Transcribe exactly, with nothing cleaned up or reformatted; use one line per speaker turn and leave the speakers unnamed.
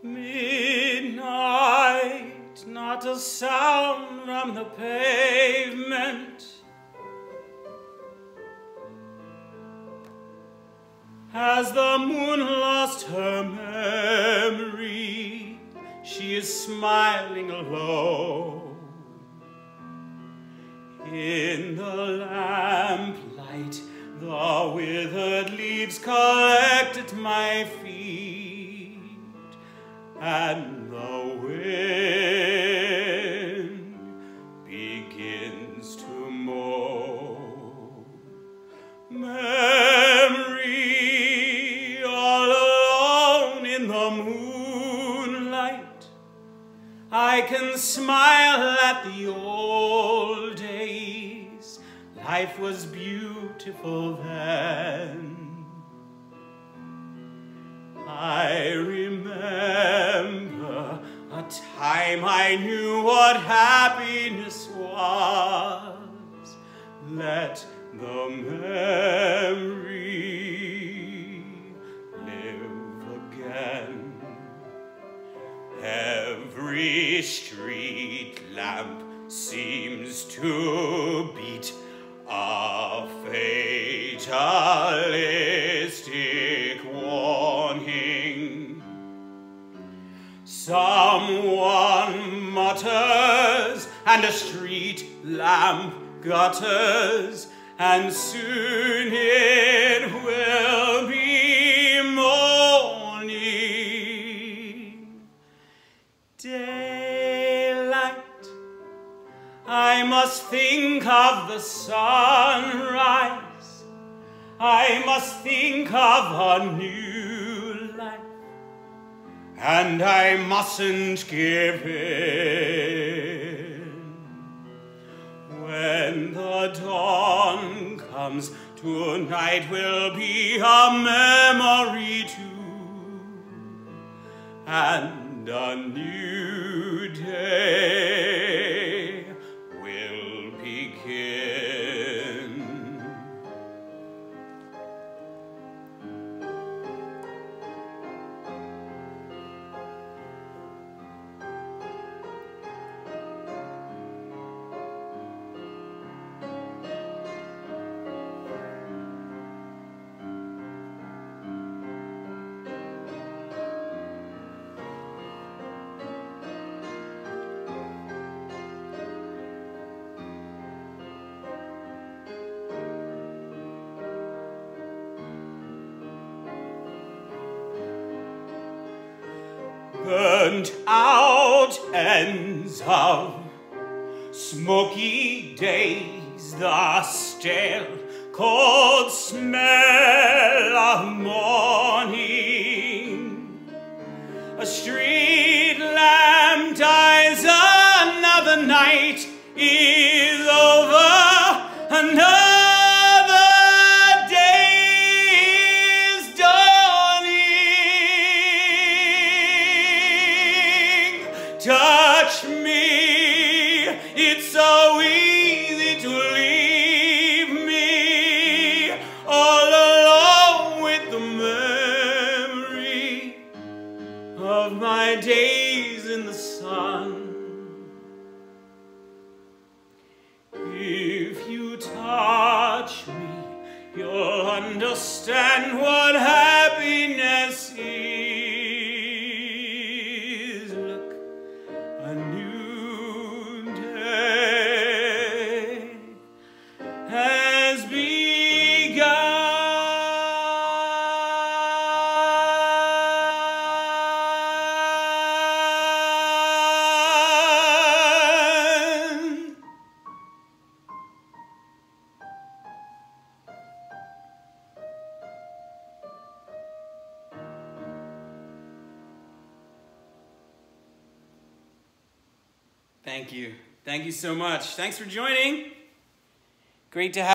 Midnight, not a sound from the pavement. Has the moon lost her memory? She is smiling alone. In the lamplight, the withered leaves collect at my feet, and the wind begins to moan. Memory, all alone in the moonlight, I can smile at the old days. Life was beautiful then. I remember a time I knew what happiness was. Let the memory live again. Every street lamp seems to beat a fatalistic warning. Someone mutters and a street lamp gutters, and soon it will be morning. Daylight, I must think of the sunrise. I must think of a new life, and I mustn't give in. When the dawn comes, tonight will be a memory too, and a new day will begin. Burnt out ends of smoky days, the stale, cold smell of morning. A street lamp dies, another night is over, another touch me, it's so easy to leave me all alone with the memory of my days in the sun. If you touch me, you'll understand what happiness is. A new day has begun. Thank you. Thank you so much. Thanks for joining. Great to have